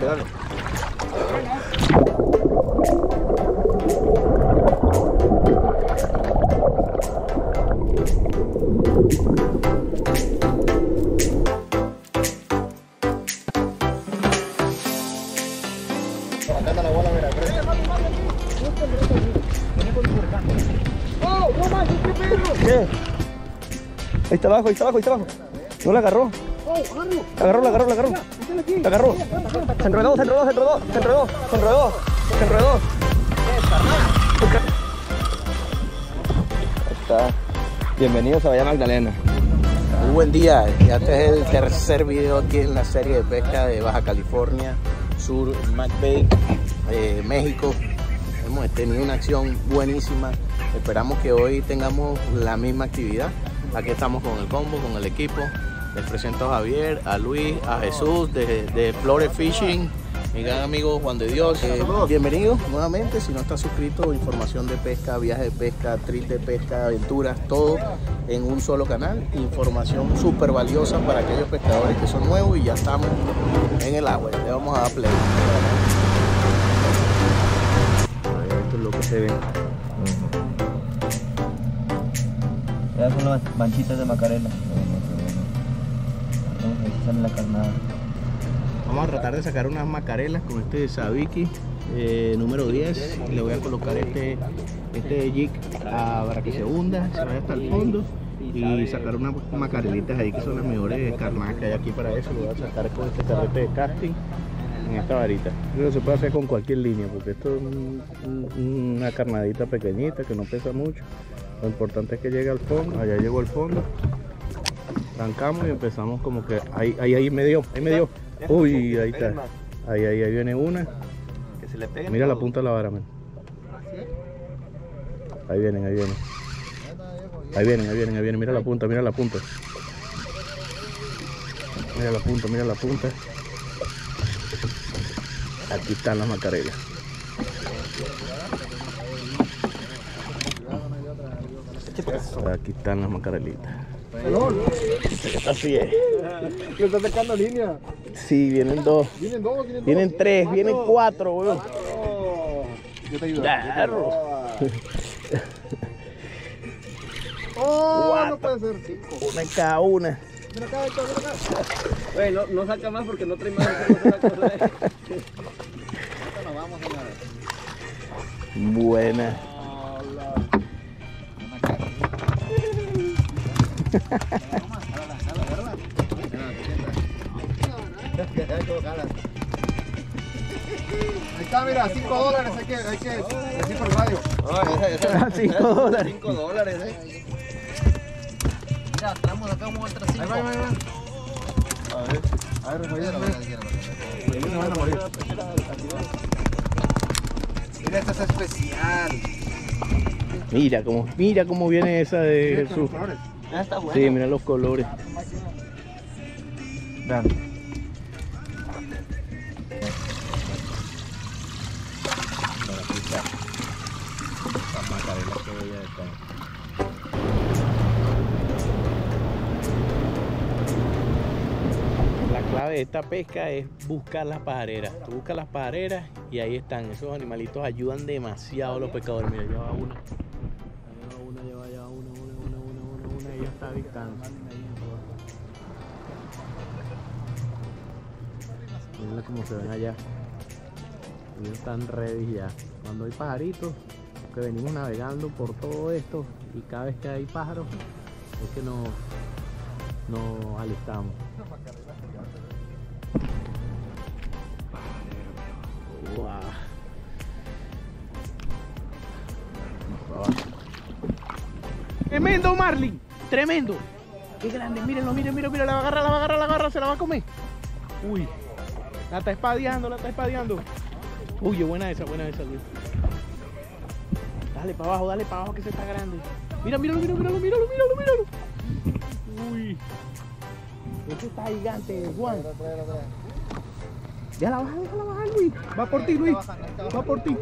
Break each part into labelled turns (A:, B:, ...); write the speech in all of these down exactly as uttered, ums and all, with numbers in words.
A: dale. Acá está la bola, mira, ¡oh, no manches, qué perro! ¿Qué? Ahí está abajo, ahí está abajo, ahí está abajo. No la agarró. La agarró, la agarró, la agarró. La agarró. Se enredó, se enredó, se enredó, se enredó, se enredó, se enredó. Ahí está. Bienvenidos a Bahía Magdalena.
B: Muy buen día. Este es el tercer video aquí en la serie de pesca de Baja California Sur, Mac Bay, eh, México. Hemos tenido una acción buenísima. Esperamos que hoy tengamos la misma actividad. Aquí estamos con el combo, con el equipo. Les presento a Javier, a Luis, a Jesús de, de Flores Fishing, mi gran amigo Juan de Dios. Eh, bienvenido nuevamente. Si no estás suscrito, información de pesca, viajes de pesca, trip de pesca, aventuras, todo en un solo canal. Información súper valiosa para aquellos pescadores que son nuevos y ya estamos en el agua. Le vamos a dar play.
A: Esto es lo que se ve. Estas son las manchitas de macarela. Ahí sale la carnada.
B: Vamos a tratar de sacar unas macarelas con este Sabiki eh, número diez. Le voy a colocar este, este jig a, para que se hunda, se vaya hasta el fondo y sacar unas macarelitas ahí que son las mejores carnadas que hay aquí para eso. Lo voy a sacar con este carrete de casting en esta varita. Pero se puede hacer con cualquier línea porque esto es un, un, una carnadita pequeñita que no pesa mucho. Lo importante es que llegue al fondo. Allá llegó al fondo. Arrancamos y empezamos como que ahí, ahí, ahí me dio, ahí me dio. Uy, ahí está. Ahí, ahí, ahí viene una.
A: Que se le pegue.
B: Mira la punta de la vara, man. Ahí vienen, ahí vienen. Ahí vienen, ahí vienen, ahí vienen. Mira la punta, mira la punta. Mira la punta, mira la punta. Aquí están las macarelas. Aquí están las macarelitas. Así es.
A: ¿Le está sacando línea?
B: Sí, vienen dos.
A: ¿Vienen dos? ¿Vienen dos?
B: Vienen tres, vienen cuatro, weón.
A: Oh, yo te ayudo.
B: Claro.
A: Oh,
B: Cuatro.
A: no puede ser. Cinco.
B: Una en cada una.
A: Ven acá, ven acá. Güey, no, no saca más porque no trae más. Ahorita nos vamos, señores.
B: Buena.
A: Ahí está, mira, cinco dólares hay que, hay que decir por el radio.
B: cinco dólares.
A: cinco dólares, eh. Mira, traemos acá un otro cinco. Ahí va, ahí va, ahí va. A ver, a ver, Rafael, a ver. No van a morir. Mira, esta es especial.
B: Mira cómo, mira cómo viene esa de Jesús.
A: Ya está bueno.
B: Sí, mira los colores.
A: Vean.
B: La clave de esta pesca es buscar las pajareras. Tú buscas las pajareras y ahí están. Esos animalitos ayudan demasiado a los pescadores. Mira, ya va una. Ya va una, ya va, ya va una, una, una, una, una, una, y ya está avistando. Miren cómo se ven allá. Ellos están ready ya. Cuando hay pajaritos, que venimos navegando por todo esto y cada vez que hay pájaros es que nos, nos alistamos. Wow. Tremendo marlin, tremendo. Qué grande, mírenlo, miren, miren, miren, la va a agarrar, la va a agarrar, la va a agarrar, se la va a comer. Uy, la está espadeando, la está espadeando. Uy, buena esa, buena esa, Luis. Dale para abajo, dale para abajo que se está grande. Mira, míralo, míralo, míralo, míralo, míralo, míralo. Uy. Este está gigante, Juan. Déjala bajar, déjala bajar, Luis. Va por ti, Luis. Va por ti.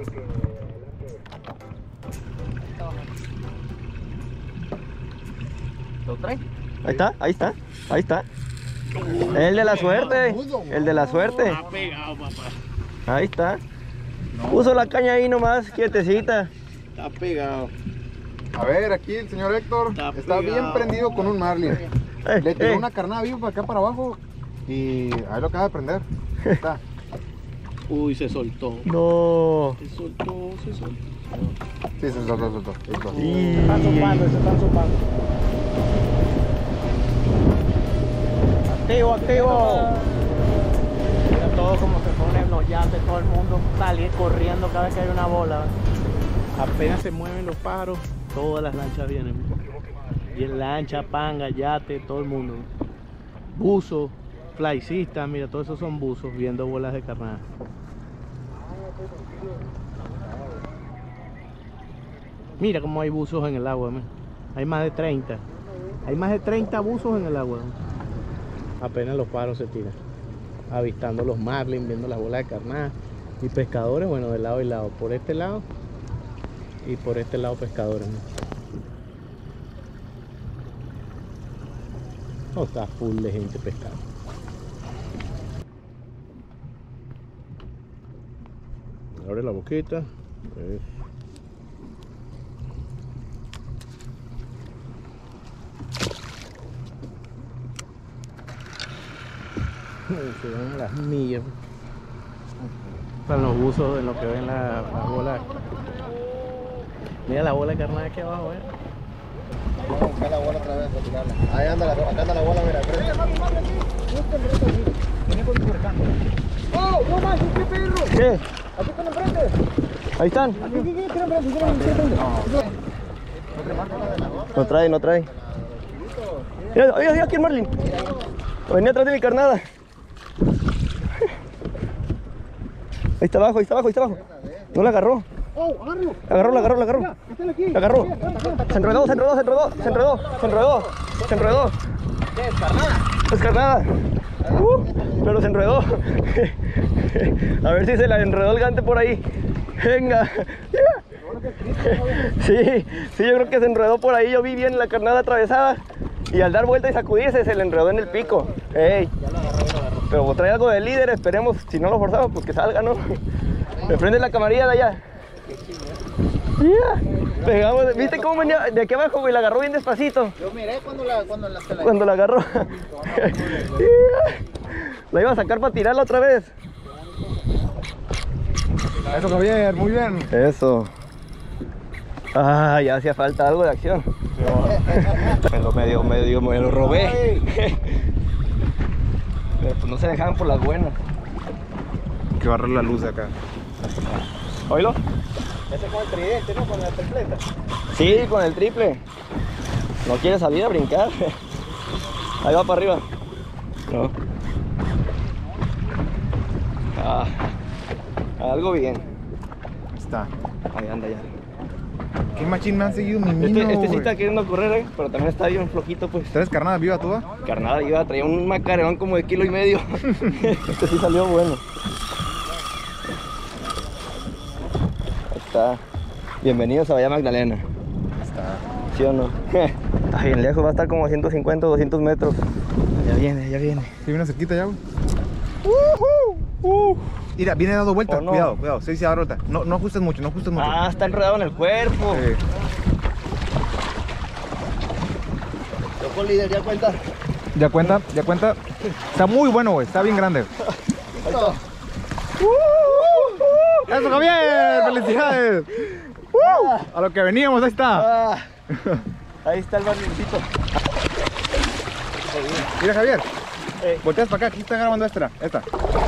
B: ¿Lo trae?
A: Ahí está, ahí está, ahí está. El de la suerte. El de la suerte.
B: Está pegado, papá.
A: Ahí está. Puso la caña ahí nomás, quietecita.
B: Está pegado.
C: A ver, aquí el señor Héctor
B: Está
C: está, bien
B: pegado.
C: prendido con un marlin.
A: Eh,
C: Le tiró
A: eh.
C: una carnada viva para acá para abajo y ahí lo acaba de prender. Ahí está.
B: Uy, se soltó.
A: No.
B: Se soltó, se soltó.
C: Sí, se soltó, se soltó. se soltó.
A: Y...
D: Están zumbando, se están zumbando. Activo, activo. Mira todo como se ponen los yates, todo el mundo sale corriendo cada vez que hay una bola.
B: Apenas se mueven los pájaros, todas las lanchas vienen. Y en lancha, panga, yate, todo el mundo. Buzos, flycistas, mira, todos esos son buzos viendo bolas de carnada. Mira cómo hay buzos en el agua, mira. Hay más de treinta. Hay más de treinta buzos en el agua. Apenas los pájaros se tiran. Avistando los marlins, viendo las bolas de carnada. Y pescadores, bueno, de lado y lado. Por este lado y por este lado pescadores, ¿no? Oh, está full de gente pescando. Abre la boquita. Eso. Se van las millas. Están los buzos en lo que ven la, la bola. Mira la bola de carnada aquí abajo, eh.
C: Vamos a buscar la bola otra vez para tirarla. Ahí anda la, acá anda la bola, mira.
D: ¡Oh, no más! ¡Qué perro!
A: ¿Qué?
D: ¡Aquí están enfrente!
A: Ahí están.
D: ¡Aquí, aquí, aquí! ¡Tira enfrente, tira enfrente!
A: No trae, no trae. Mira, mira, mira aquí el marlin. Venía atrás de mi carnada. Ahí está abajo, ahí está abajo, ahí está abajo. No la agarró.
D: ¡Oh, agarro!
A: La agarró, la agarró, la agarró.
D: Mira, están aquí.
A: La agarró.
D: Mira, acá, acá.
A: Se enredó, se enredó, se enredó, se enredó, se enredó, se enredó.
D: ¿Qué es, carnada?
A: Es carnada. Uh, pero se enredó. A ver si se la enredó el gante por ahí. Venga. Sí, sí, yo creo que se enredó por ahí. Yo vi bien la carnada atravesada. Y al dar vuelta y sacudirse, se le enredó en el pico. Ey. Pero trae algo de líder, esperemos. Si no lo forzamos, pues que salga, ¿no? Me prende la camarilla de allá. Yeah. Pegamos, ¿viste cómo venía de aquí abajo, güey? La agarró bien despacito.
D: Yo miré cuando la, cuando la, se la...
A: Cuando la agarró. Yeah. La iba a sacar para tirarla otra vez.
C: Eso, Javier, muy bien.
A: Eso. Ah, ya hacía falta algo de acción. Me lo medio, medio, me lo robé. Pero pues no se dejaban por las buenas.
C: Hay que barrer la luz de acá.
A: ¿Oílo?
D: Ese con el tridente, ¿no? Con la tripleta.
A: Sí, con el triple. No quiere salir a brincar. Ahí va para arriba. No. Ah, algo bien.
C: Ahí está.
A: Ahí anda ya.
C: ¿Qué machín me han seguido mi niño?
A: Este, este sí
C: güey?
A: está queriendo correr, ¿eh? Pero también está bien flojito, pues.
C: ¿Tres carnadas viva tú?
A: Carnada iba, traía un macareón como de kilo y medio. Este sí salió bueno. Ahí está. Bienvenidos a Bahía Magdalena.
C: Está.
A: ¿Sí o no? Está bien lejos, va a estar como a ciento cincuenta, doscientos metros. Ya viene, ya viene.
C: ¿Sí viene cerquita ya, güey?
A: Uh, uh.
C: Mira, viene dando vueltas.
A: ¿O no?
C: Cuidado, cuidado. Sí, sí, da vuelta. No, no ajustes mucho, no ajustes mucho.
A: Ah, está enredado en el cuerpo.
C: Sí.
A: Yo con líder, ya cuenta.
C: Ya cuenta, ya cuenta. Está muy bueno, güey. Está bien grande.
A: Ahí está.
C: ¡Eso, Javier! ¡Felicidades! A lo que veníamos, ahí está.
A: Ah, ahí está el barrilcito.
C: Mira, Javier.
A: Eh.
C: Volteas para acá, aquí está grabando esta. Esta.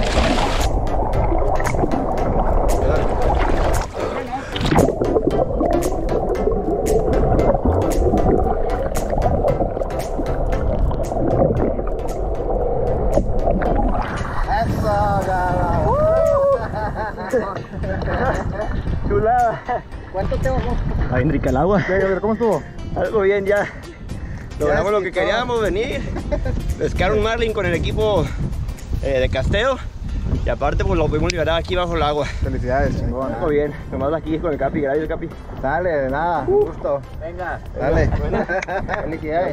A: Chulada.
D: ¿Cuánto te bajó?
A: Ahí enrica el agua.
C: ¿Qué, Javier? ¿Cómo estuvo?
A: Algo bien ya. Logramos lo que
C: quitó.
A: queríamos, venir, pescar un marlin con el equipo eh, de casteo Y aparte, pues lo pudimos liberar aquí bajo el agua.
C: Felicidades, chingón.
A: Muy bien, nomás aquí con el Capi, gracias Capi.
C: Dale, de nada, un gusto.
B: Venga.
C: Dale.
B: Felicidades.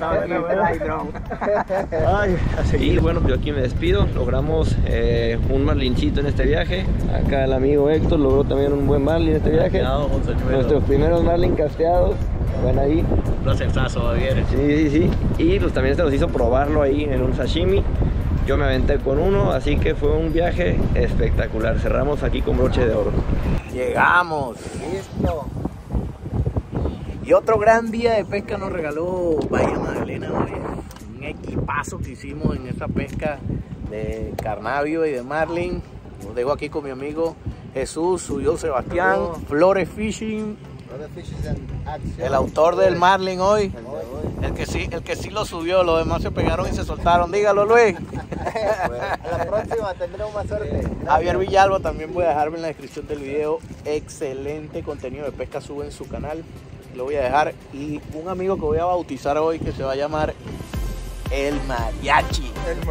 A: Ay, y bueno, yo aquí me despido. Logramos eh, un marlincito en este viaje. Acá el amigo Héctor logró también un buen marlin en este viaje. Nuestros primeros marlin casteados. Bueno, ahí.
B: Los sensazo, Javier.
A: Sí, sí, sí. Y pues también se nos hizo probarlo ahí en un sashimi. Yo me aventé con uno, así que fue un viaje espectacular. Cerramos aquí con broche de oro.
B: Llegamos. Listo. Y otro gran día de pesca nos regaló Bahía Magdalena hoy. Un equipazo que hicimos en esa pesca de carnavio y de marlin. Los dejo aquí con mi amigo Jesús, suyo Sebastián, Flores Fishing, el autor del marlin hoy. El que sí, el que sí lo subió, los demás se pegaron y se soltaron. Dígalo, Luis.
C: A la próxima tendremos más suerte.
B: Javier Villalba también voy a dejarme en la descripción del video. Excelente contenido de pesca sube en su canal. Lo voy a dejar. Y un amigo que voy a bautizar hoy que se va a llamar El Mariachi.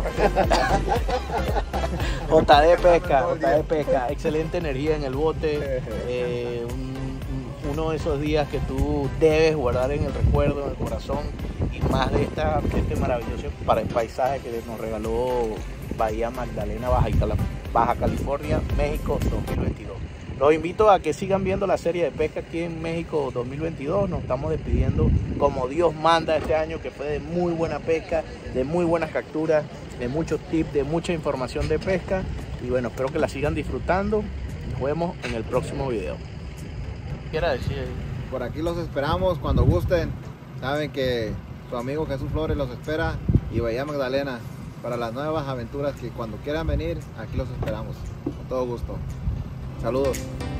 B: J D Pesca, J D Pesca. Excelente energía en el bote. Eh, un, uno de esos días que tú debes guardar en el recuerdo, en el corazón. Y más de, esta, de este maravilloso paisaje que nos regaló Bahía Magdalena, Baja, Baja California, México dos mil veintidós. Los invito a que sigan viendo la serie de pesca aquí en México dos mil veintidós. Nos estamos despidiendo como Dios manda este año, que fue de muy buena pesca, de muy buenas capturas, de muchos tips, de mucha información de pesca. Y bueno, espero que la sigan disfrutando. Nos vemos en el próximo video. ¿Quiera decir?
C: Por aquí los esperamos cuando gusten. Saben que su amigo Jesús Flores los espera y Bahía Magdalena para las nuevas aventuras, que cuando quieran venir, aquí los esperamos. Con todo gusto. Saludos.